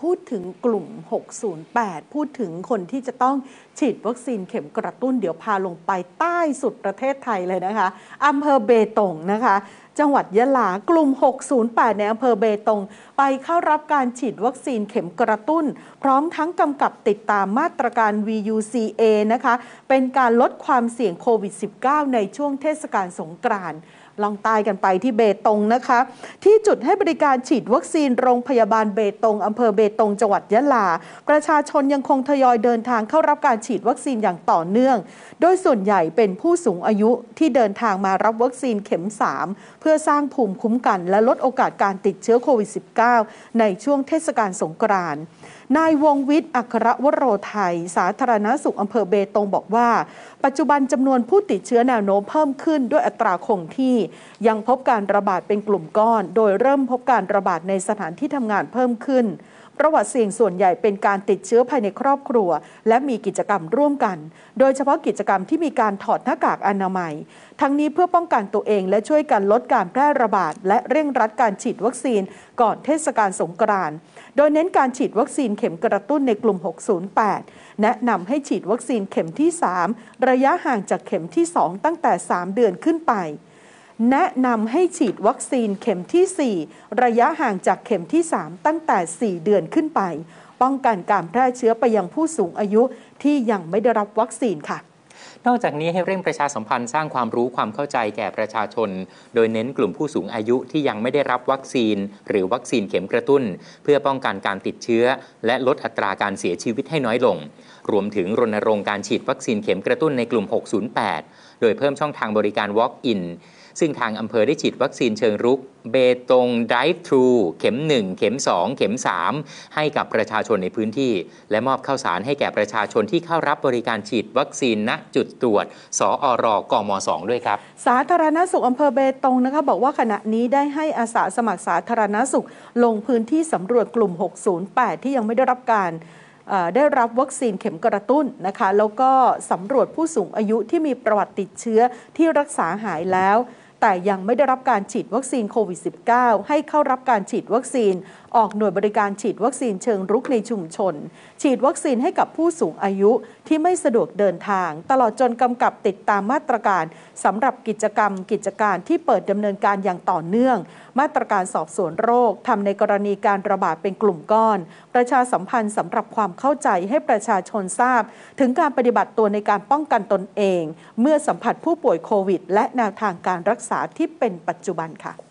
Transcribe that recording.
พูดถึงกลุ่ม 608 พูดถึงคนที่จะต้องฉีดวัคซีนเข็มกระตุ้นเดี๋ยวพาลงไปใต้สุดประเทศไทยเลยนะคะอำเภอเบตงนะคะจังหวัดยะลากลุ่ม 608 ในอำเภอเบตงไปเข้ารับการฉีดวัคซีนเข็มกระตุ้นพร้อมทั้งกำกับติดตามมาตรการ VUCA นะคะเป็นการลดความเสี่ยงโควิด -19 ในช่วงเทศกาลสงกรานต์ลองตายกันไปที่เบตงนะคะที่จุดให้บริการฉีดวัคซีนโรงพยาบาลเบตงอำเภอเบตงจังหวัดยะลาประชาชนยังคงทยอยเดินทางเข้ารับการฉีดวัคซีนอย่างต่อเนื่องโดยส่วนใหญ่เป็นผู้สูงอายุที่เดินทางมารับวัคซีนเข็ม 3เพื่อสร้างภูมิคุ้มกันและลดโอกาสการติดเชื้อโควิด -19 ในช่วงเทศกาลสงกรานต์นายวงวิทย์อัครวโรไทยสาธารณสุขอำเภอเบตงบอกว่าปัจจุบันจำนวนผู้ติดเชื้อแนวโน้มเพิ่มขึ้นด้วยอัตราคงที่ยังพบการระบาดเป็นกลุ่มก้อนโดยเริ่มพบการระบาดในสถานที่ทำงานเพิ่มขึ้นประวัติเสี่ยงส่วนใหญ่เป็นการติดเชื้อภายในครอบครัวและมีกิจกรรมร่วมกันโดยเฉพาะกิจกรรมที่มีการถอดหน้ากากอนามัยทั้งนี้เพื่อป้องกันตัวเองและช่วยกันลดการแพร่ระบาดและเร่งรัดการฉีดวัคซีนก่อนเทศกาลสงกรานต์โดยเน้นการฉีดวัคซีนเข็มกระตุ้นในกลุ่ม 608 แนะนำให้ฉีดวัคซีนเข็มที่ 3 ระยะห่างจากเข็มที่ 2 ตั้งแต่ 3 เดือนขึ้นไปแนะนำให้ฉีดวัคซีนเข็มที่ 4 ระยะห่างจากเข็มที่ 3 ตั้งแต่ 4 เดือนขึ้นไปป้องกันการแพร่เชื้อไปยังผู้สูงอายุที่ยังไม่ได้รับวัคซีนค่ะนอกจากนี้ให้เร่งประชาสัมพันธ์สร้างความรู้ความเข้าใจแก่ประชาชนโดยเน้นกลุ่มผู้สูงอายุที่ยังไม่ได้รับวัคซีนหรือวัคซีนเข็มกระตุ้นเพื่อป้องกันการติดเชื้อและลดอัตราการเสียชีวิตให้น้อยลงรวมถึงรณรงค์การฉีดวัคซีนเข็มกระตุ้นในกลุ่ม 608 โดยเพิ่มช่องทางบริการ Walk-in ซึ่งทางอำเภอได้ฉีดวัคซีนเชิงรุกเบตง Drive-thru เข็ม 1 เข็ม 2 เข็ม 3 ให้กับประชาชนในพื้นที่และมอบข้าวสารให้แก่ประชาชนที่เข้ารับบริการฉีดวัคซีนณจุดตรวจสอรกม2ด้วยครับสาธารณสุขอำเภอเบตงนะคะบอกว่าขณะนี้ได้ให้อาสาสมัครสาธารณสุขลงพื้นที่สำรวจกลุ่ม 608 ที่ยังไม่ได้รับการได้รับวัคซีนเข็มกระตุ้นนะคะแล้วก็สำรวจผู้สูงอายุที่มีประวัติติดเชื้อที่รักษาหายแล้วแต่ยังไม่ได้รับการฉีดวัคซีนโควิด -19 ให้เข้ารับการฉีดวัคซีนออกหน่วยบริการฉีดวัคซีนเชิงรุกในชุมชนฉีดวัคซีนให้กับผู้สูงอายุที่ไม่สะดวกเดินทางตลอดจนกำกับติดตามมาตรการสำหรับกิจการที่เปิดดำเนินการอย่างต่อเนื่องมาตรการสอบสวนโรคทำในกรณีการระบาดเป็นกลุ่มก้อนประชาสัมพันธ์สำหรับความเข้าใจให้ประชาชนทราบถึงการปฏิบัติตัวในการป้องกันตนเองเมื่อสัมผัสผู้ป่วยโควิดและแนวทางการรักษาที่เป็นปัจจุบันค่ะ